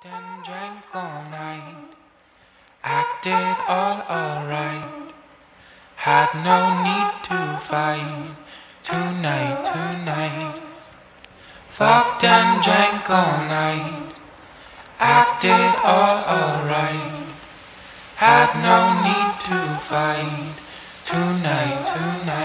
Fucked and drank all night, acted all alright. Had no need to fight tonight. Fucked and drank all night, acted all alright. Had no need to fight tonight.